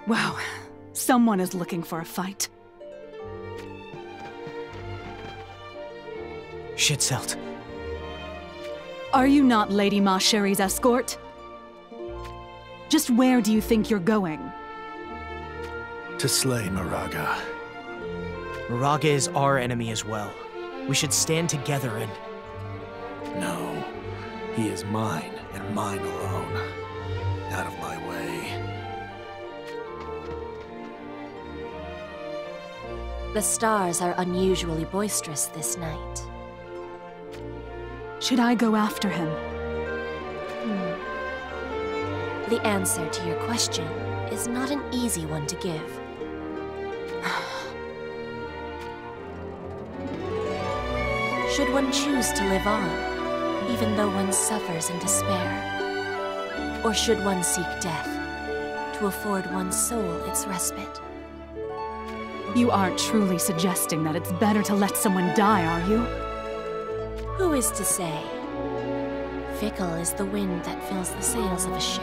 Wow, someone is looking for a fight. Shitselt. Are you not Lady Ma Sherry's escort? Just where do you think you're going? To slay Moraga. Moraga is our enemy as well. We should stand together and... No. He is mine, and mine alone. Out of my way. The stars are unusually boisterous this night. Should I go after him? The answer to your question is not an easy one to give. Should one choose to live on, even though one suffers in despair? Or should one seek death, to afford one's soul its respite? You aren't truly suggesting that it's better to let someone die, are you? Who is to say? Fickle is the wind that fills the sails of a ship.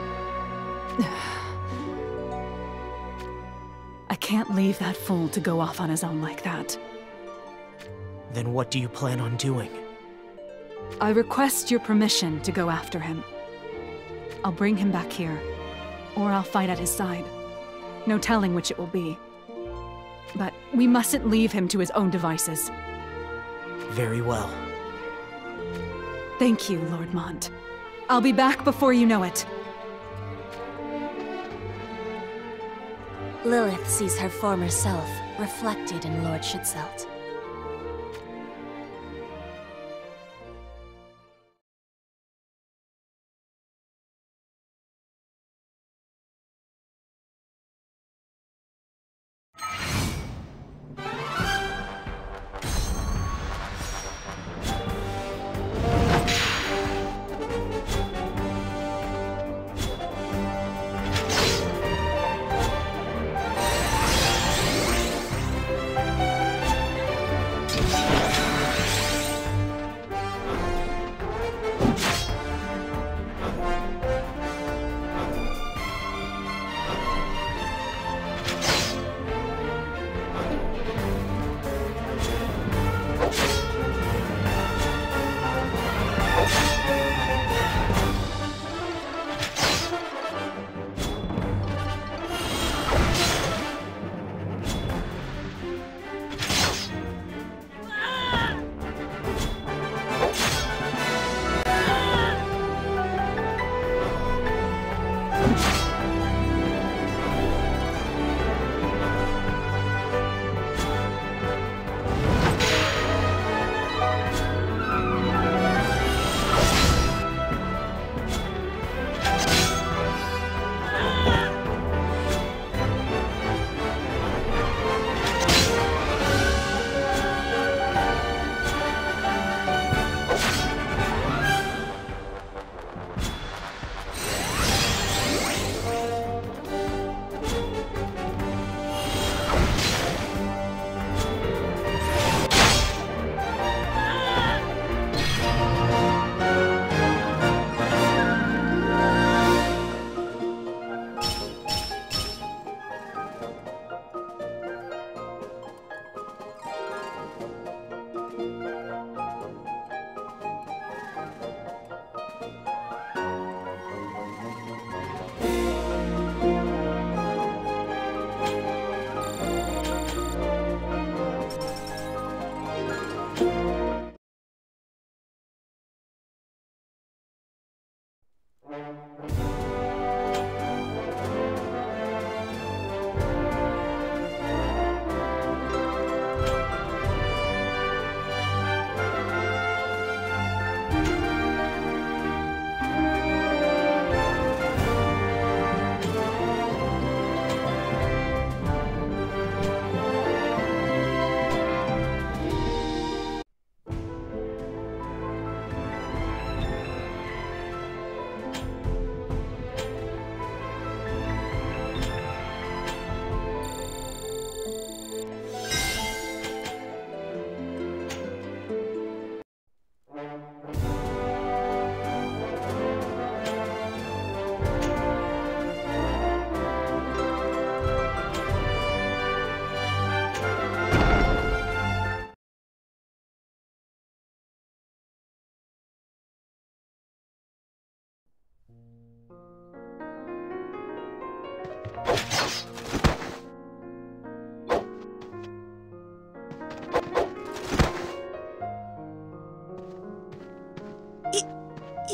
I can't leave that fool to go off on his own like that. Then what do you plan on doing? I request your permission to go after him. I'll bring him back here, or I'll fight at his side. No telling which it will be. But we mustn't leave him to his own devices. Very well. Thank you, Lord Mont. I'll be back before you know it. Lilith sees her former self reflected in Lord Shitselt.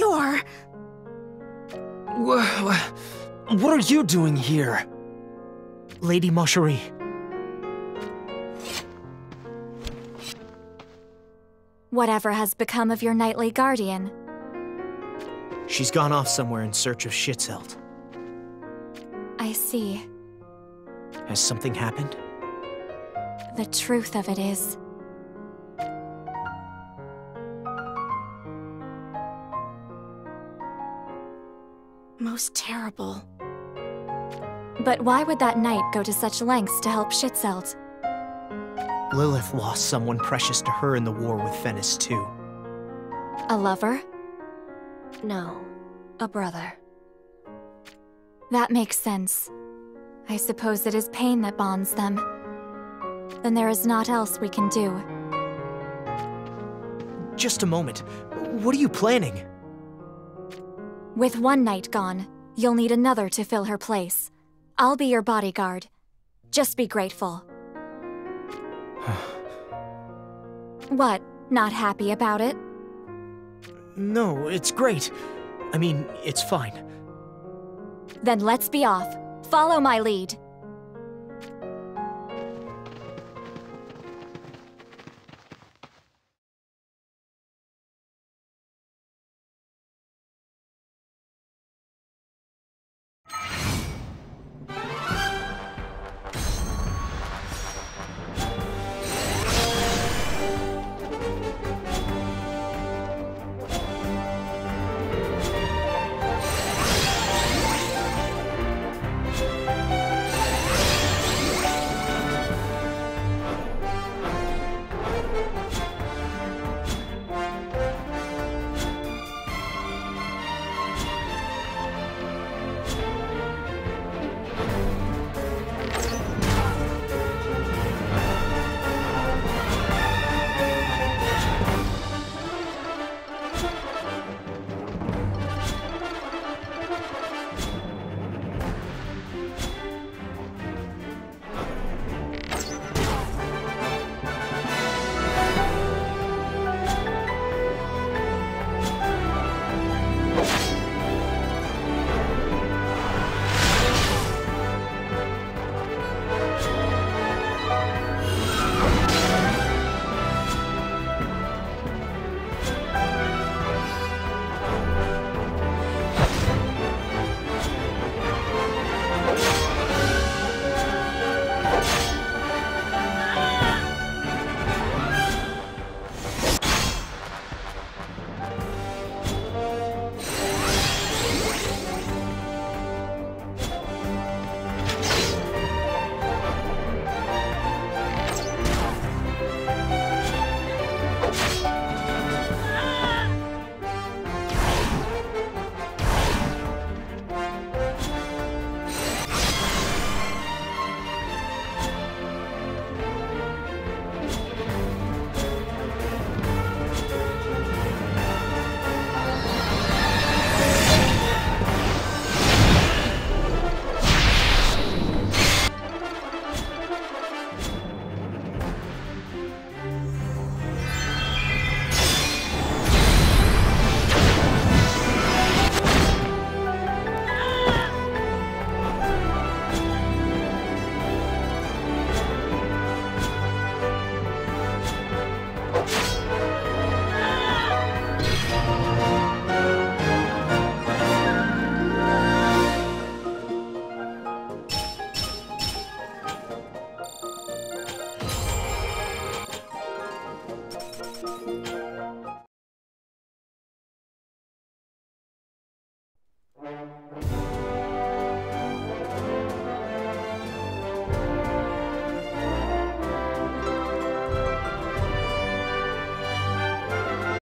door. What are you doing here? Lady Marjorie. Whatever has become of your nightly guardian? She's gone off somewhere in search of Schitzelt. I see. Has something happened? The truth of it is, Most terrible. but why would that knight go to such lengths to help Schitzelt? Lilith lost someone precious to her in the war with Venice too. A lover? No, a brother. That makes sense. I suppose it is pain that bonds them. Then there is naught else we can do. Just a moment. What are you planning? With one knight gone, you'll need another to fill her place. I'll be your bodyguard. Just be grateful. What? Not happy about it? No, it's great. I mean, it's fine. Then let's be off. Follow my lead.